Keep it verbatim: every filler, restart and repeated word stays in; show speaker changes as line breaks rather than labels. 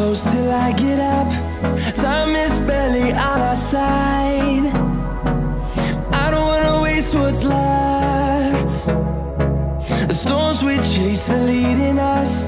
close till I get up. Time is barely on our side. I don't wanna waste what's left. The storms we chase are leading us.